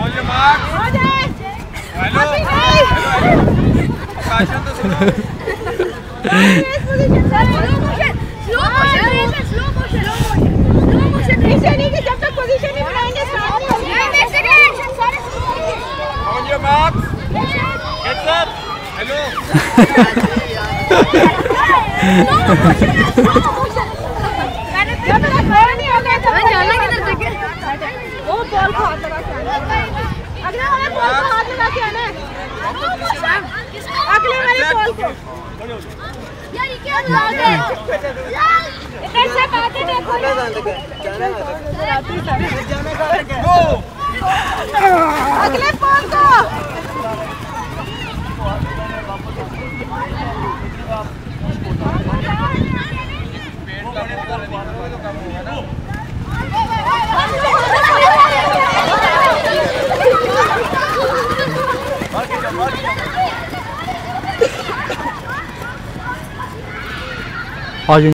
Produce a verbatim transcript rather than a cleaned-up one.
वो बॉल को हाथ लगा के आना है, अगले वाले बॉल को हाथ लगा के आना है, अगले वाले बॉल को। यार ये क्या लग है यार, इधर से बातें देखो अगले बॉल को। आज